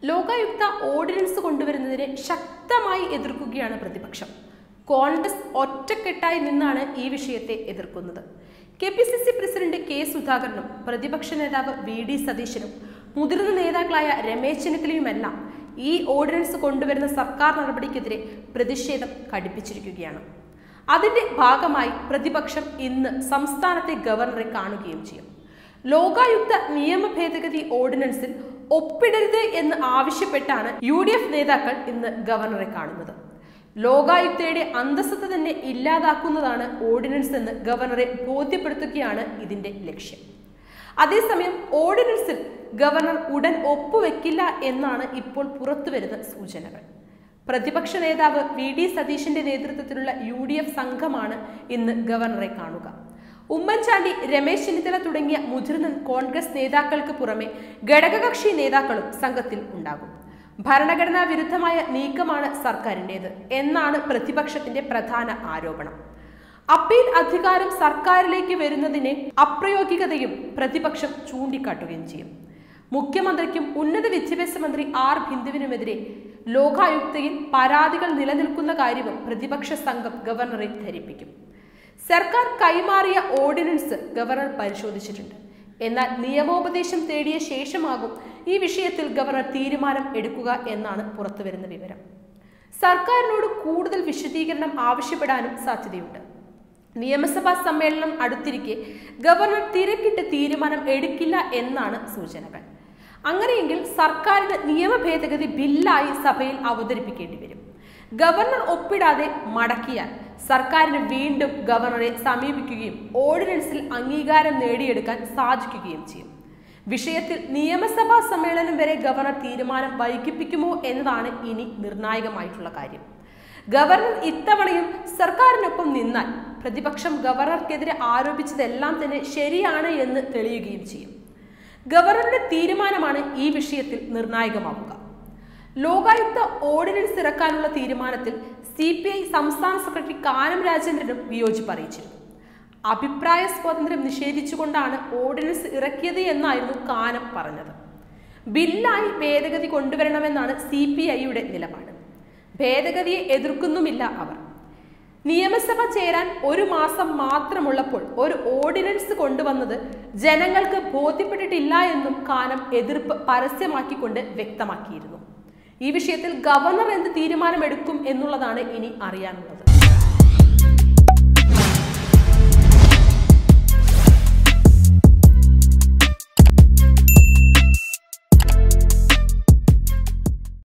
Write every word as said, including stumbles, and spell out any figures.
Lokayukta ordinance കൊണ്ടുവരുന്നതിനെ ശക്തമായി എതിർക്കുകയാണ് പ്രതിപക്ഷം. കോൺഗ്രസ് ഒറ്റക്കെട്ടായി നിന്നാണ് ഈ വിഷയത്തെ എതിർക്കുന്നത്. K P C C president K സുധാകരനും പ്രതിപക്ഷ നേതാവ് വി ഡി സതീശനും മുതിർന്ന നേതാക്കളായ രമേശ് ചെന്നിത്തലയുമെല്ലാം ഈ ഓർഡിനൻസ് കൊണ്ടുവരുന്ന സർക്കാർ നടപടിക്കെതിരെ പ്രതിഷേധം കടുപ്പിച്ചിരിക്കുകയാണ്. അതിന്റെ ഭാഗമായി പ്രതിപക്ഷം ഇന്ന് സംസ്ഥാനത്തെ ഗവർണറെ കാണുകയും ചെയ്യും. ലോകായുക്ത നിയമ ഭേദഗതി ഓർഡിനൻസിൽ ഒപ്പിടരുത് എന്ന് ആവശ്യപ്പെട്ടാണ് യു ഡി എഫ് നേതാക്കൾ ഇന്ന് ഗവർണറെ കാണുന്നത്. ലോകായുക്തയുടെ അന്തസ്സത്ത തന്നെ ഇല്ലാതാക്കുന്നതാണ് ഓർഡിനൻസ് എന്ന് ഗവർണറെ ബോധ്യപ്പെടുത്തുകയാണ് ഇതിന്റെ ലക്ഷ്യം. അതേസമയം ഓർഡിനൻസിൽ ഗവർണർ ഉടൻ ഒപ്പുവെക്കില്ല എന്നാണ് ഇപ്പോൾ പുറത്തുവരുന്ന സൂചനകൾ. പ്രതിപക്ഷ നേതാവ് വി ഡി സതീശന്റെ നേതൃത്വത്തിലുള്ള യു ഡി എഫ് സംഘമാണ് ഇന്ന് ഗവർണറെ കാണുക. ഉമ്മൻചാണ്ടി, രമേശ് ചെന്നിത്തല തുടങ്ങിയ മുതിർന്ന കോൺഗ്രസ് നേതാക്കൾക്ക് പുറമെ ഘടകകക്ഷി നേതാക്കളും സംഘത്തിൽ ഉണ്ടാകും. ഭരണഘടനാ വിരുദ്ധമായ നീക്കമാണ് സർക്കാരിൻ്റേത് എന്നാണ് പ്രതിപക്ഷത്തിന്റെ പ്രധാന ആരോപണം. അപ്പീൽ അധികാരം സർക്കാരിലേക്ക് വരുന്നതിനെ അപ്രായോഗികതയും പ്രതിപക്ഷം ചൂണ്ടിക്കാട്ടുകയും ചെയ്യും. മുഖ്യമന്ത്രിക്കും ഉന്നത വിദ്യാഭ്യാസ മന്ത്രി ആർ ബിന്ദുവിനുമെതിരെ ലോകായുക്തയിൽ പരാതികൾ നിലനിൽക്കുന്ന കാര്യവും പ്രതിപക്ഷ സംഘം ഗവർണറെ ധരിപ്പിക്കും. സർക്കാർ കൈമാറിയ ഓർഡിനൻസ് ഗവർണർ പരിശോധിച്ചിട്ടുണ്ട്. എന്നാൽ നിയമോപദേശം തേടിയ ശേഷമാകും ഈ വിഷയത്തിൽ ഗവർണർ തീരുമാനം എടുക്കുക എന്നാണ് പുറത്തുവരുന്ന വിവരം. സർക്കാരിനോട് കൂടുതൽ വിശദീകരണം ആവശ്യപ്പെടാനും സാധ്യതയുണ്ട്. നിയമസഭാ സമ്മേളനം അടുത്തിരിക്കെ ഗവർണർ തിരക്കിട്ട് തീരുമാനം എടുക്കില്ല എന്നാണ് സൂചനകൾ. അങ്ങനെയെങ്കിൽ സർക്കാരിന് നിയമ ഭേദഗതി ബില്ലായി സഭയിൽ അവതരിപ്പിക്കേണ്ടി വരും. ഗവർണർ ഒപ്പിടാതെ മടക്കിയാൽ സർക്കാരിന് വീണ്ടും ഗവർണറെ സമീപിക്കുകയും ഓർഡിനൻസിൽ അംഗീകാരം നേടിയെടുക്കാൻ സാധിക്കുകയും ചെയ്യും. വിഷയത്തിൽ നിയമസഭാ സമ്മേളനം വരെ ഗവർണർ തീരുമാനം വൈകിപ്പിക്കുമോ എന്നതാണ് ഇനി നിർണായകമായിട്ടുള്ള കാര്യം. ഗവർണർ ഇത്തവണയും സർക്കാരിനൊപ്പം നിന്നാൽ പ്രതിപക്ഷം ഗവർണർക്കെതിരെ ആരോപിച്ചതെല്ലാം തന്നെ ശരിയാണ് എന്ന് തെളിയുകയും ചെയ്യും. ഗവർണറുടെ തീരുമാനമാണ് ഈ വിഷയത്തിൽ നിർണായകമാവുക. ലോകായുക്ത ഓർഡിനൻസ് ഇറക്കാനുള്ള തീരുമാനത്തിൽ സി പി ഐ സംസ്ഥാന സെക്രട്ടറി കാനം രാജേന്ദ്രനും വിയോജിപ്പ് അറിയിച്ചിരുന്നു. അഭിപ്രായ സ്വാതന്ത്ര്യം നിഷേധിച്ചുകൊണ്ടാണ് ഓർഡിനൻസ് ഇറക്കിയത് എന്നായിരുന്നു കാനം പറഞ്ഞത്. ബില്ലായി ഭേദഗതി കൊണ്ടുവരണമെന്നാണ് സി പി ഐയുടെ നിലപാട്. ഭേദഗതിയെ എതിർക്കുന്നുമില്ല അവർ. നിയമസഭ ചേരാൻ ഒരു മാസം മാത്രമുള്ളപ്പോൾ ഒരു ഓർഡിനൻസ് കൊണ്ടുവന്നത് ജനങ്ങൾക്ക് ബോധ്യപ്പെട്ടിട്ടില്ല എന്നും കാനം എതിർപ്പ് പരസ്യമാക്കിക്കൊണ്ട് വ്യക്തമാക്കിയിരുന്നു. ഈ വിഷയത്തിൽ ഗവർണർ എന്ത് തീരുമാനമെടുക്കും എന്നുള്ളതാണ് ഇനി അറിയാനുള്ളത്.